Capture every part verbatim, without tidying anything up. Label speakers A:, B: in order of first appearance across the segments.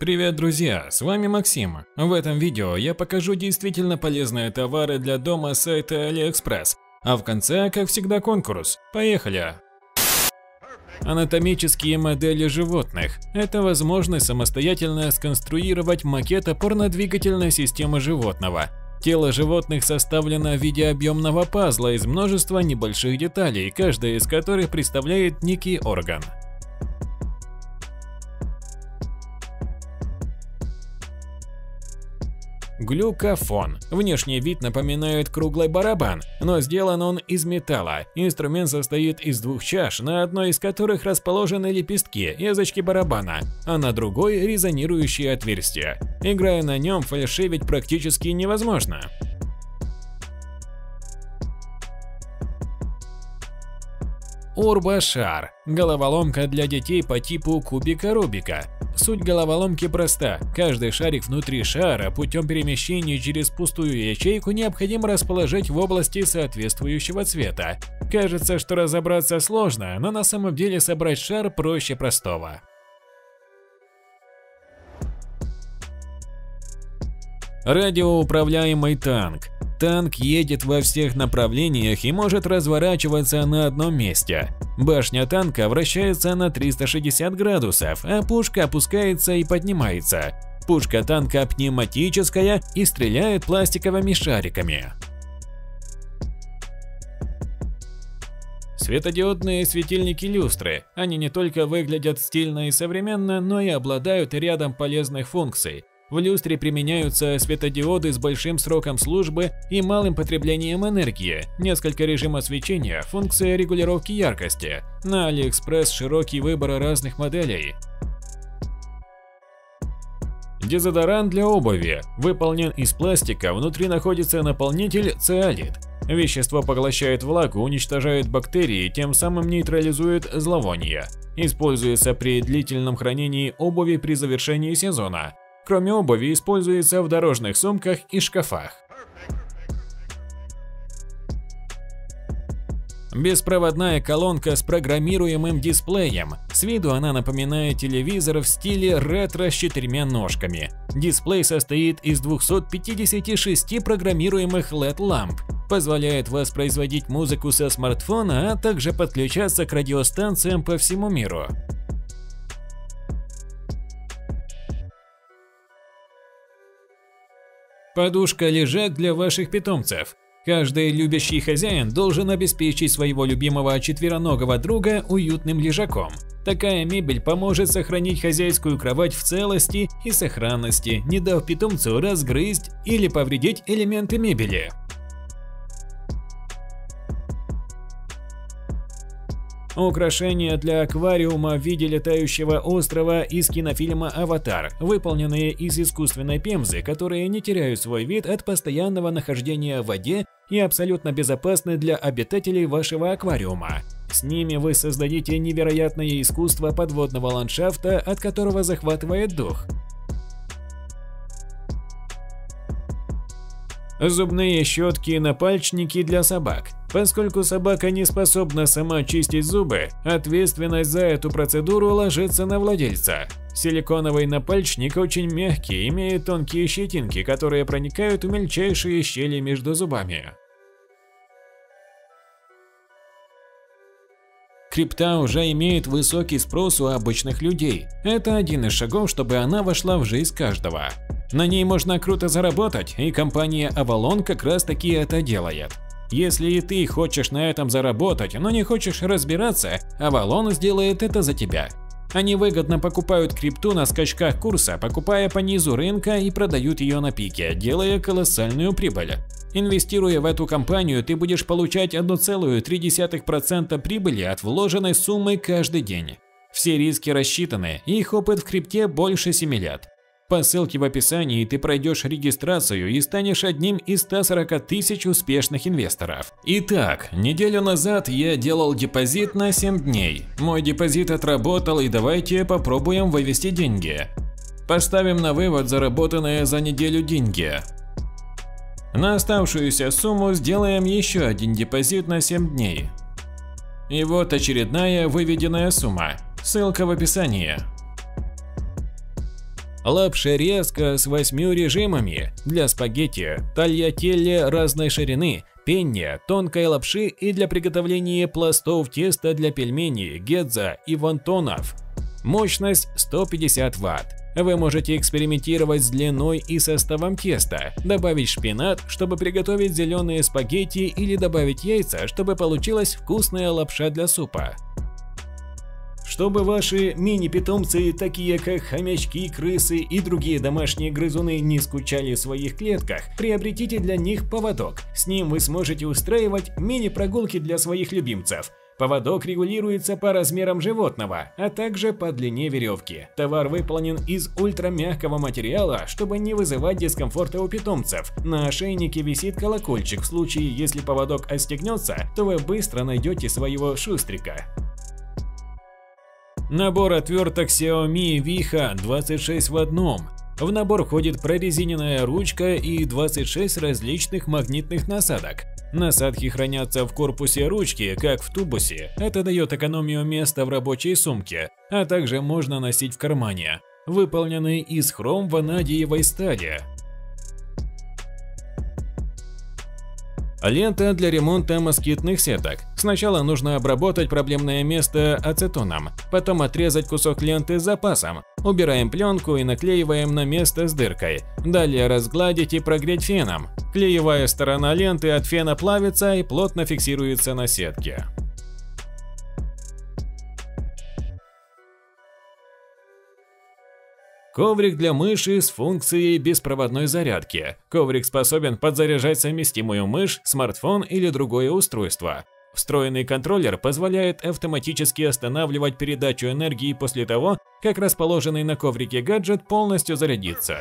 A: Привет, друзья, с вами Максим. В этом видео я покажу действительно полезные товары для дома с сайта AliExpress, а в конце, как всегда, конкурс. Поехали! Анатомические модели животных – это возможность самостоятельно сконструировать макет опорно-двигательной системы животного. Тело животных составлено в виде объемного пазла из множества небольших деталей, каждая из которых представляет некий орган. Глюкофон. Внешний вид напоминает круглый барабан, но сделан он из металла. Инструмент состоит из двух чаш, на одной из которых расположены лепестки, язычки барабана, а на другой – резонирующие отверстия. Играя на нем, фальшивить практически невозможно. Урбошар – головоломка для детей по типу кубика Рубика. Суть головоломки проста. Каждый шарик внутри шара путем перемещения через пустую ячейку необходимо расположить в области соответствующего цвета. Кажется, что разобраться сложно, но на самом деле собрать шар проще простого. Радиоуправляемый танк. Танк едет во всех направлениях и может разворачиваться на одном месте. Башня танка вращается на триста шестьдесят градусов, а пушка опускается и поднимается. Пушка танка пневматическая и стреляет пластиковыми шариками. Светодиодные светильники-люстры. Они не только выглядят стильно и современно, но и обладают рядом полезных функций. В люстре применяются светодиоды с большим сроком службы и малым потреблением энергии, несколько режимов свечения, функция регулировки яркости. На AliExpress широкий выбор разных моделей. Дезодорант для обуви. Выполнен из пластика, внутри находится наполнитель циолит. Вещество поглощает влагу, уничтожает бактерии, тем самым нейтрализует зловоние. Используется при длительном хранении обуви при завершении сезона. Кроме обуви, используется в дорожных сумках и шкафах. Беспроводная колонка с программируемым дисплеем. С виду она напоминает телевизор в стиле ретро с четырьмя ножками. Дисплей состоит из двухсот пятидесяти шести программируемых эл и ди-ламп. Позволяет воспроизводить музыку со смартфона, а также подключаться к радиостанциям по всему миру. Подушка-лежак для ваших питомцев. Каждый любящий хозяин должен обеспечить своего любимого четвероногого друга уютным лежаком. Такая мебель поможет сохранить хозяйскую кровать в целости и сохранности, не дав питомцу разгрызть или повредить элементы мебели. Украшения для аквариума в виде летающего острова из кинофильма «Аватар», выполненные из искусственной пемзы, которые не теряют свой вид от постоянного нахождения в воде и абсолютно безопасны для обитателей вашего аквариума. С ними вы создадите невероятное искусство подводного ландшафта, от которого захватывает дух. Зубные щетки и напальчники для собак. Поскольку собака не способна сама чистить зубы, ответственность за эту процедуру ложится на владельца. Силиконовый напальчник очень мягкий, имеет тонкие щетинки, которые проникают в мельчайшие щели между зубами. Крипта уже имеет высокий спрос у обычных людей. Это один из шагов, чтобы она вошла в жизнь каждого. На ней можно круто заработать, и компания Avalon как раз таки это делает. Если и ты хочешь на этом заработать, но не хочешь разбираться, Avalon сделает это за тебя. Они выгодно покупают крипту на скачках курса, покупая по низу рынка и продают ее на пике, делая колоссальную прибыль. Инвестируя в эту компанию, ты будешь получать одна целая три десятых процента прибыли от вложенной суммы каждый день. Все риски рассчитаны, и их опыт в крипте больше семи лет. По ссылке в описании ты пройдешь регистрацию и станешь одним из ста сорока тысяч успешных инвесторов. Итак, неделю назад я делал депозит на семь дней. Мой депозит отработал, и давайте попробуем вывести деньги. Поставим на вывод заработанные за неделю деньги. На оставшуюся сумму сделаем еще один депозит на семь дней. И вот очередная выведенная сумма. Ссылка в описании. Лапшерезка с восьмью режимами для спагетти, тальятелле разной ширины, пенне, тонкой лапши и для приготовления пластов теста для пельменей, гедза и вонтонов. Мощность сто пятьдесят ватт. Вы можете экспериментировать с длиной и составом теста, добавить шпинат, чтобы приготовить зеленые спагетти, или добавить яйца, чтобы получилась вкусная лапша для супа. Чтобы ваши мини-питомцы, такие как хомячки, крысы и другие домашние грызуны, не скучали в своих клетках, приобретите для них поводок. С ним вы сможете устраивать мини-прогулки для своих любимцев. Поводок регулируется по размерам животного, а также по длине веревки. Товар выполнен из ультрамягкого материала, чтобы не вызывать дискомфорта у питомцев. На ошейнике висит колокольчик. В случае, если поводок отстегнется, то вы быстро найдете своего шустрика. Набор отверток Xiaomi Viha двадцать шесть в одном. В набор входит прорезиненная ручка и двадцать шесть различных магнитных насадок. Насадки хранятся в корпусе ручки, как в тубусе. Это дает экономию места в рабочей сумке, а также можно носить в кармане. Выполнены из хром-ванадиевой стали. Лента для ремонта москитных сеток. Сначала нужно обработать проблемное место ацетоном, потом отрезать кусок ленты с запасом. Убираем пленку и наклеиваем на место с дыркой. Далее разгладить и прогреть феном. Клеевая сторона ленты от фена плавится и плотно фиксируется на сетке. Коврик для мыши с функцией беспроводной зарядки. Коврик способен подзаряжать совместимую мышь, смартфон или другое устройство. Встроенный контроллер позволяет автоматически останавливать передачу энергии после того, как расположенный на коврике гаджет полностью зарядится.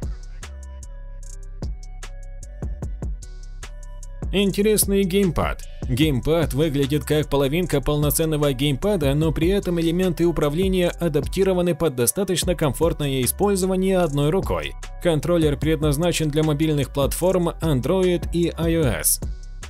A: Интересный геймпад. Геймпад выглядит как половинка полноценного геймпада, но при этом элементы управления адаптированы под достаточно комфортное использование одной рукой. Контроллер предназначен для мобильных платформ Android и iOS.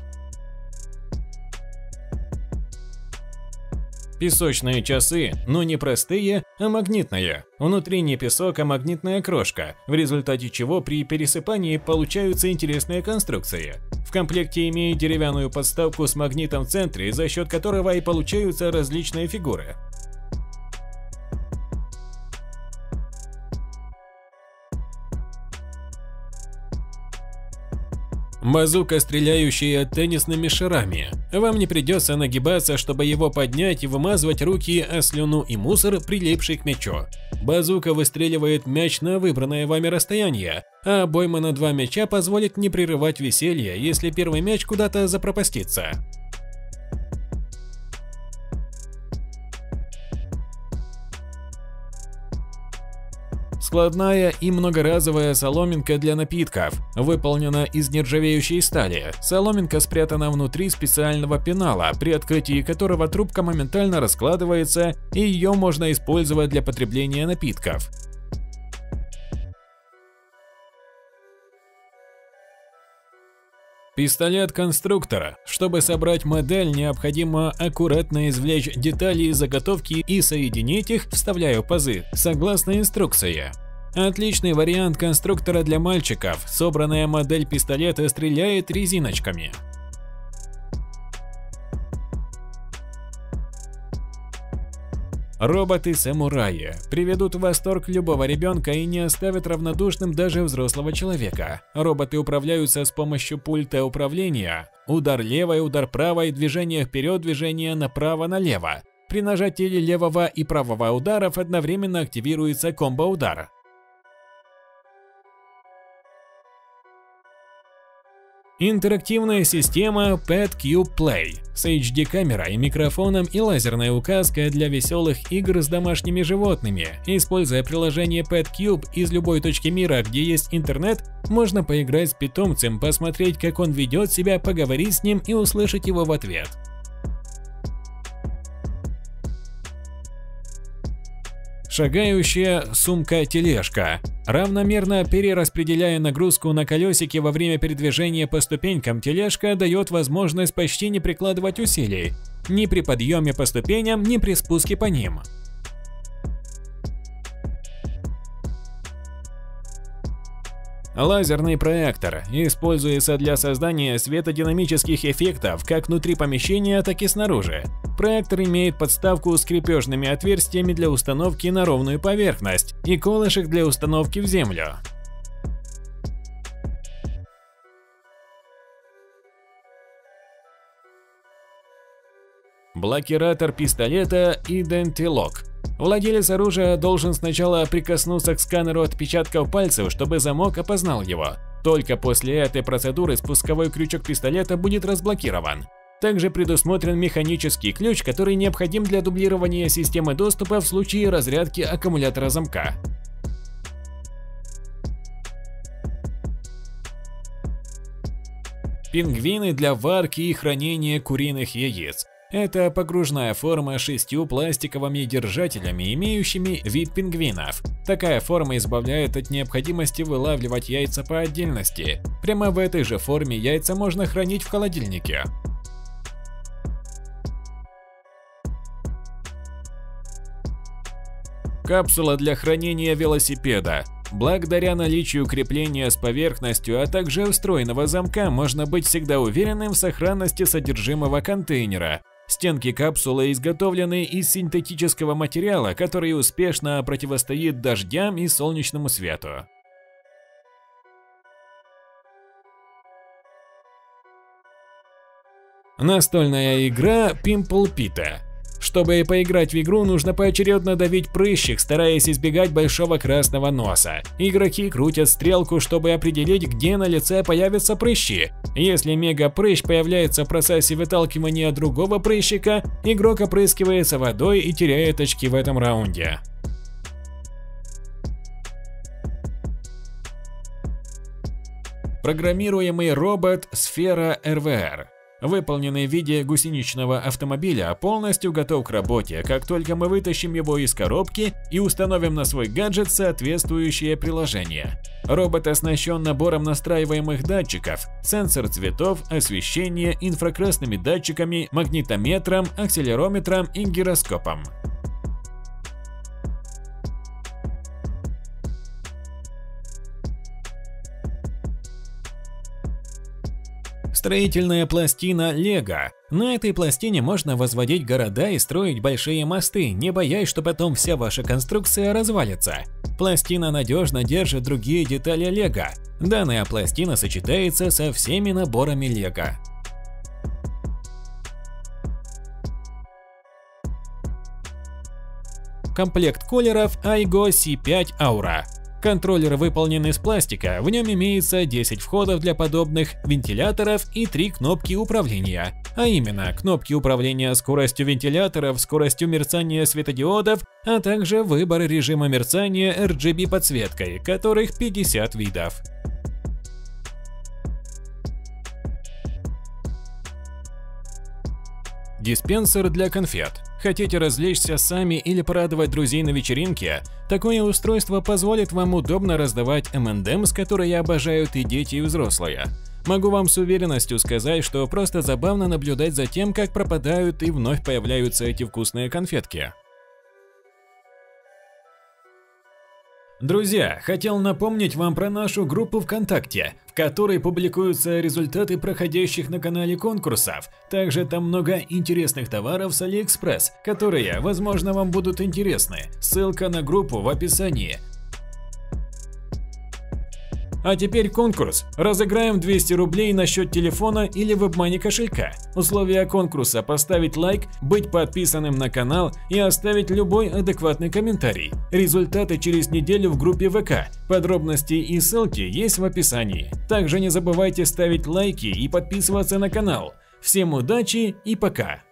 A: Песочные часы, но не простые, а магнитные. Внутри не песок, а магнитная крошка, в результате чего при пересыпании получаются интересные конструкции. В комплекте имеет деревянную подставку с магнитом в центре, за счет которого и получаются различные фигуры. Базука, стреляющая теннисными шарами. Вам не придется нагибаться, чтобы его поднять и вымазывать руки о слюну и мусор, прилипший к мячу. Базука выстреливает мяч на выбранное вами расстояние, а обойма на два мяча позволит не прерывать веселье, если первый мяч куда-то запропастится. Складная и многоразовая соломинка для напитков. Выполнена из нержавеющей стали. Соломинка спрятана внутри специального пенала, при открытии которого трубка моментально раскладывается, и ее можно использовать для потребления напитков. Пистолет конструктора. Чтобы собрать модель, необходимо аккуратно извлечь детали из заготовки и соединить их, вставляя в пазы, согласно инструкции. Отличный вариант конструктора для мальчиков. Собранная модель пистолета стреляет резиночками. Роботы-самураи приведут в восторг любого ребенка и не оставят равнодушным даже взрослого человека. Роботы управляются с помощью пульта управления. Удар левой, удар правой, движение вперед, движение направо-налево. При нажатии левого и правого ударов одновременно активируется комбо-удар. Интерактивная система PetCube Play с эйч ди-камерой, микрофоном и лазерной указкой для веселых игр с домашними животными. Используя приложение PetCube из любой точки мира, где есть интернет, можно поиграть с питомцем, посмотреть, как он ведет себя, поговорить с ним и услышать его в ответ. Шагающая сумка-тележка. Равномерно перераспределяя нагрузку на колесики во время передвижения по ступенькам, тележка дает возможность почти не прикладывать усилий ни при подъеме по ступеням, ни при спуске по ним. Лазерный проектор используется для создания светодинамических эффектов как внутри помещения, так и снаружи. Проектор имеет подставку с крепежными отверстиями для установки на ровную поверхность и колышек для установки в землю. Блокиратор пистолета Identilock. Владелец оружия должен сначала прикоснуться к сканеру отпечатков пальцев, чтобы замок опознал его. Только после этой процедуры спусковой крючок пистолета будет разблокирован. Также предусмотрен механический ключ, который необходим для дублирования системы доступа в случае разрядки аккумулятора замка. Пингвины для варки и хранения куриных яиц. Это погружная форма с шестью пластиковыми держателями, имеющими вид пингвинов. Такая форма избавляет от необходимости вылавливать яйца по отдельности. Прямо в этой же форме яйца можно хранить в холодильнике. Капсула для хранения велосипеда. Благодаря наличию крепления с поверхностью, а также встроенного замка, можно быть всегда уверенным в сохранности содержимого контейнера. Стенки капсулы изготовлены из синтетического материала, который успешно противостоит дождям и солнечному свету. Настольная игра Pimple Pita. Чтобы поиграть в игру, нужно поочередно давить прыщик, стараясь избегать большого красного носа. Игроки крутят стрелку, чтобы определить, где на лице появятся прыщи. Если мега-прыщ появляется в процессе выталкивания другого прыщика, игрок опрыскивается водой и теряет очки в этом раунде. Программируемый робот Сфера эр ви эр. Выполненный в виде гусеничного автомобиля, полностью готов к работе, как только мы вытащим его из коробки и установим на свой гаджет соответствующее приложение. Робот оснащен набором настраиваемых датчиков, сенсор цветов, освещение, инфракрасными датчиками, магнитометром, акселерометром и гироскопом. Строительная пластина Лего. На этой пластине можно возводить города и строить большие мосты, не боясь, что потом вся ваша конструкция развалится. Пластина надежно держит другие детали Лего. Данная пластина сочетается со всеми наборами Лего. Комплект кулеров Aigo си пять Aura. Контроллер выполнен из пластика, в нем имеется десять входов для подобных вентиляторов и три кнопки управления. А именно, кнопки управления скоростью вентиляторов, скоростью мерцания светодиодов, а также выбор режима мерцания эр джи би подсветкой, которых пятьдесят видов. Диспенсер для конфет. Хотите развлечься сами или порадовать друзей на вечеринке? Такое устройство позволит вам удобно раздавать эм энд эмс, которые обожают и дети, и взрослые. Могу вам с уверенностью сказать, что просто забавно наблюдать за тем, как пропадают и вновь появляются эти вкусные конфетки. Друзья, хотел напомнить вам про нашу группу ВКонтакте, в которой публикуются результаты проходящих на канале конкурсов. Также там много интересных товаров с Алиэкспресс, которые, возможно, вам будут интересны. Ссылка на группу в описании. А теперь конкурс. Разыграем двести рублей на счет телефона или в WebMoney кошелька. Условия конкурса: поставить лайк, быть подписанным на канал и оставить любой адекватный комментарий. Результаты через неделю в группе ВК. Подробности и ссылки есть в описании. Также не забывайте ставить лайки и подписываться на канал. Всем удачи и пока!